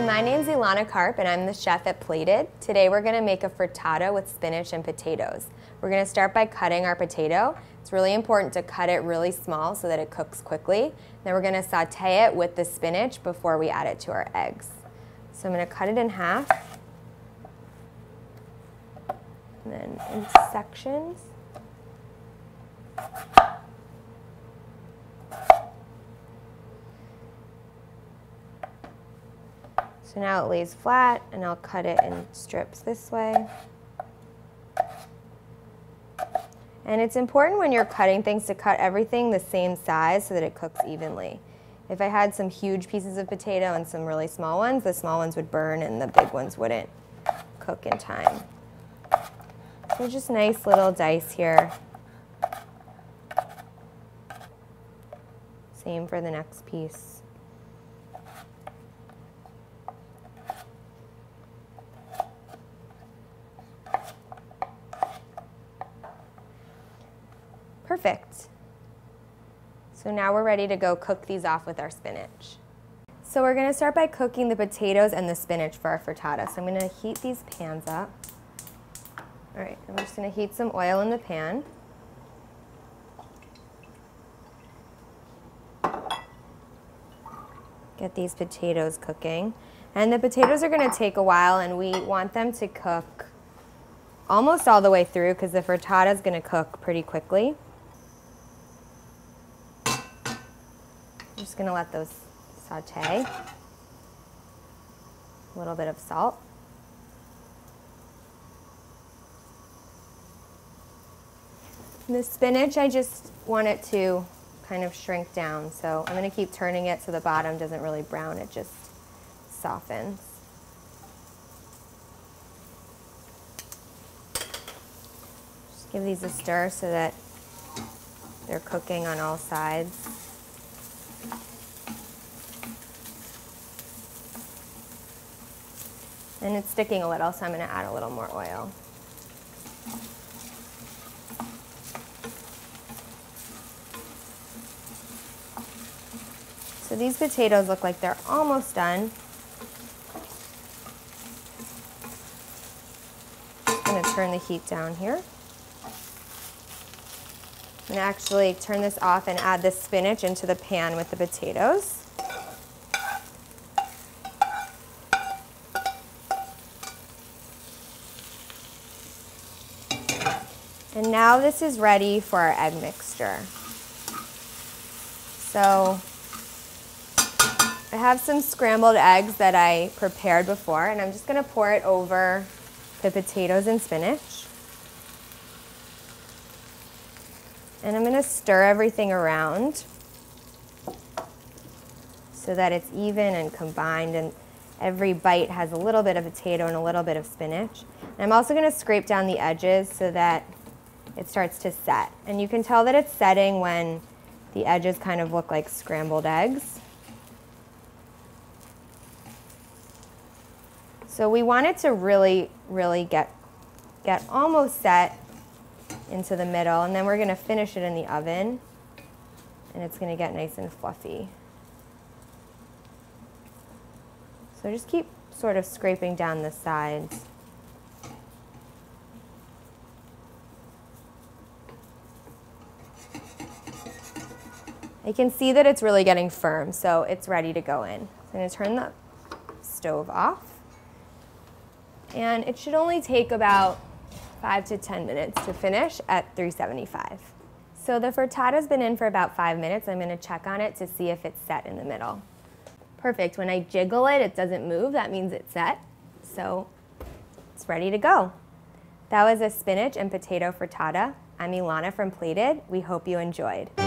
Hi, my name's Ilana Karp and I'm the chef at Plated. Today we're going to make a frittata with spinach and potatoes. We're going to start by cutting our potato. It's really important to cut it really small so that it cooks quickly. Then we're going to saute it with the spinach before we add it to our eggs. So I'm going to cut it in half and then in sections. So now it lays flat, and I'll cut it in strips this way. And it's important when you're cutting things to cut everything the same size so that it cooks evenly. If I had some huge pieces of potato and some really small ones, the small ones would burn and the big ones wouldn't cook in time. So just nice little dice here. Same for the next piece. Perfect. So now we're ready to go cook these off with our spinach. So we're going to start by cooking the potatoes and the spinach for our frittata. So I'm going to heat these pans up. All right, I'm just going to heat some oil in the pan. Get these potatoes cooking. And the potatoes are going to take a while, and we want them to cook almost all the way through because the frittata is going to cook pretty quickly. I'm just going to let those saute. A little bit of salt. And the spinach, I just want it to kind of shrink down, so I'm going to keep turning it so the bottom doesn't really brown, it just softens. Just give these a stir so that they're cooking on all sides. And it's sticking a little, so I'm going to add a little more oil. So these potatoes look like they're almost done. I'm going to turn the heat down here. I'm going to actually turn this off and add the spinach into the pan with the potatoes. And now this is ready for our egg mixture. So I have some scrambled eggs that I prepared before, and I'm just going to pour it over the potatoes and spinach. And I'm going to stir everything around so that it's even and combined, and every bite has a little bit of potato and a little bit of spinach. And I'm also going to scrape down the edges so that it starts to set. And you can tell that it's setting when the edges kind of look like scrambled eggs. So we want it to really get almost set into the middle, and then we're going to finish it in the oven, and it's going to get nice and fluffy. So just keep sort of scraping down the sides. I can see that it's really getting firm, so it's ready to go in. I'm going to turn the stove off. And it should only take about 5 to 10 minutes to finish at 375. So the frittata's been in for about 5 minutes. I'm going to check on it to see if it's set in the middle. Perfect. When I jiggle it, it doesn't move. That means it's set. So it's ready to go. That was a spinach and potato frittata. I'm Ilana from Plated. We hope you enjoyed.